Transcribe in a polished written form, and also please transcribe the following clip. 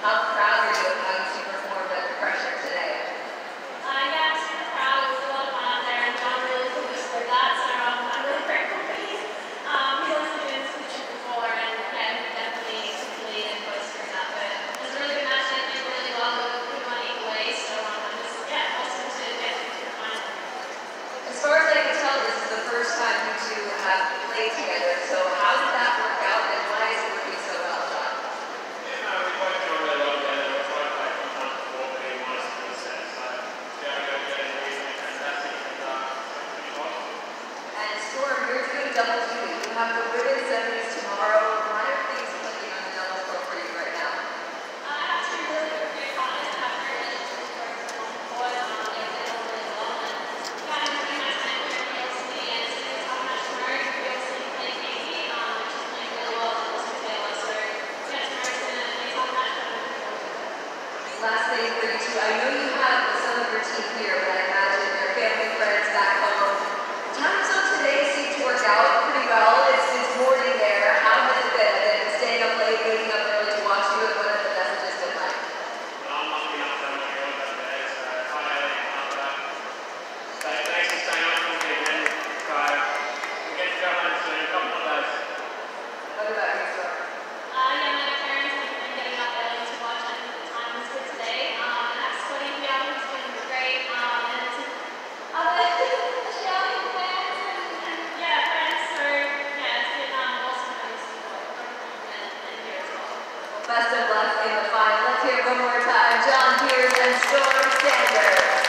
How proud are you of how you performed under pressure today? Yeah, I'm super proud. It was a lot of fun out there, and John really put me through that, so I'm really grateful for him. He's obviously been in this position before, and yeah, he definitely took the lead and put us through that. But it was a really good match, and I played really well. We couldn't win either way, so I'm just, awesome to get to the final. As far as I can tell, this is the first time you two have played together, so how did that work out, and why is it working so well, John? And Storm, you're doing double duty. You have the women's semis tomorrow. Why are things clicking on the doubles floor for you right now? I have two really good partners. I have very relationships with both boys, and they all really well. And yeah, I'm pretty much playing with PLC, and as soon as I have a match tomorrow, PLC playing Casey, which is playing really well, and also Taylor. So yeah, tomorrow's a tough match, but I'm looking forward to it. Last thing for you two, I know you have some of your team here, but I imagine your family, friends back home. Times on today seem to work out pretty well. It's morning there. How has it been? Have they been staying up late, waking up early to watch you, and what have the messages been like? What about you, Storm? Yeah, my parents have been getting up early to watch, and the time was good today. And that's Scotty Bialek, who's doing great. And other Shelly fans and friends. So yeah, it's been awesome having support from home and here as well. Best of luck in the final. Let's hear it one more time. John Pierce and Storm Sanders.